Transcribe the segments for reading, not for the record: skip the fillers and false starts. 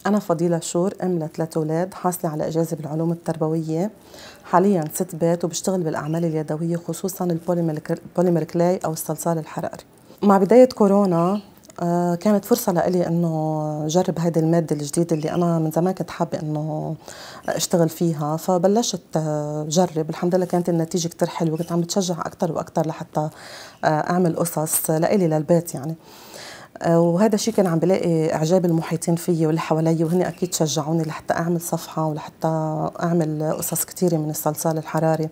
أنا فضيلة شور، أم لثلاث أولاد، حاصلة على إجازة بالعلوم التربوية، حالياً ست بيت وبشتغل بالأعمال اليدوية خصوصاً البوليمر كلاي أو الصلصال الحراري. مع بداية كورونا كانت فرصة لإلي إنه جرب هيدي المادة الجديدة اللي أنا من زمان كنت حابة إنه أشتغل فيها، فبلشت جرب. الحمد لله كانت النتيجة كتير حلوة، كنت عم بتشجع أكتر وأكتر لحتى أعمل قصص لإلي للبيت يعني. وهذا الشيء كان عم بلاقي اعجاب المحيطين فيي واللي حوالي، وهن اكيد شجعوني لحتى اعمل صفحه ولحتى اعمل قصص كثيره من الصلصال الحراري.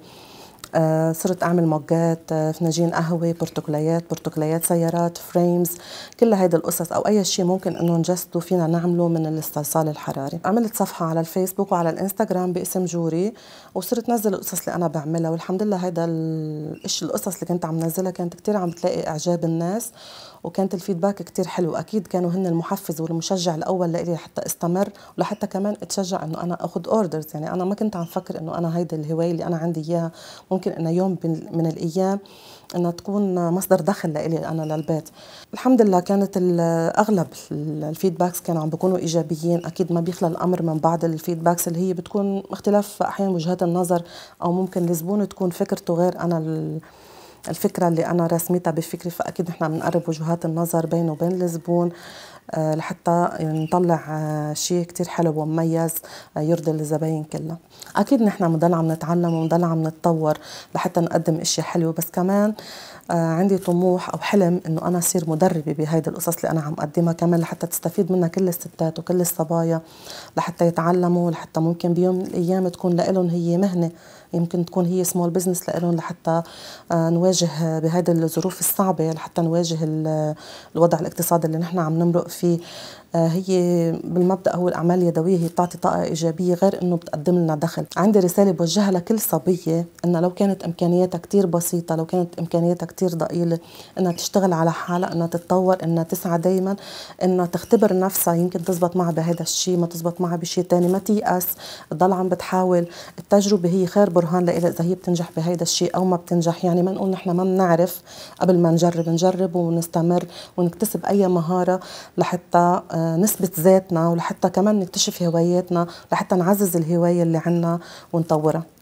صرت اعمل موجات، فناجين قهوه، برتقاليات سيارات، فريمز، كل هيدي القصص او اي شيء ممكن انه نجسده فينا نعمله من الصلصال الحراري. عملت صفحه على الفيسبوك وعلى الانستغرام باسم جوري، وصرت نزل القصص اللي انا بعملها، والحمد لله هيدا القصص اللي كنت عم نزلها كانت كتير عم بتلاقي اعجاب الناس، وكانت الفيدباك كتير حلو. اكيد كانوا هن المحفز والمشجع الاول لإلي لحتى استمر، ولحتى كمان اتشجع انه انا اخذ اوردرز. يعني انا ما كنت عم فكر انه انا هيدي الهوايه اللي انا عندي اياها ممكن انه يوم من الايام انها تكون مصدر دخل لإلي انا للبيت. الحمد لله كانت اغلب الفيدباكس كانوا عم بيكونوا ايجابيين. اكيد ما بيخلى الامر من بعض الفيدباكس اللي هي بتكون اختلاف احيانا وجهات النظر، او ممكن الزبون تكون فكرته غير انا الفكرة اللي أنا رسمتها بفكري. فأكيد نحن بنقرب وجهات النظر بينه وبين الزبون لحتى نطلع شيء كتير حلو ومميز يرضي الزباين كلها. أكيد نحن بنضل عم نتعلم وبنضل عم نتطور لحتى نقدم أشياء حلوة، بس كمان عندي طموح أو حلم إنه أنا أصير مدربة بهيدي القصص اللي أنا عم أقدمها، كمان لحتى تستفيد منها كل الستات وكل الصبايا، لحتى يتعلموا، لحتى ممكن بيوم من الأيام تكون لهم هي مهنة، يمكن تكون هي سمول بزنس لهم، لحتى نواجه بهيدي الظروف الصعبة، لحتى نواجه الوضع الاقتصادي اللي نحن عم نمرق فيه. هي بالمبدأ هو الأعمال اليدوية هي بتعطي طاقة إيجابية غير إنه بتقدم لنا دخل. عندي رسالة بوجهها لكل صبية، إنها لو كانت إمكانياتها كتير بسيطة، لو كانت إمكانياتها كتير ضئيلة، إنها تشتغل على حالها، إنها تتطور، إنها تسعى دايما، إنها تختبر نفسها، يمكن تزبط معها بهذا الشيء، ما تزبط معها بشيء تاني، ما تيأس، تضل عم بتحاول. التجربة هي خير برهان لإلها إذا هي بتنجح بهذا الشيء أو ما بتنجح. يعني ما نقول نحن ما بنعرف قبل ما نجرب ونستمر ونكتسب أي مهارة لحتى نثبت ذاتنا، ولحتى كمان نكتشف هواياتنا، لحتى نعزز الهواية اللي عنا ونطورها.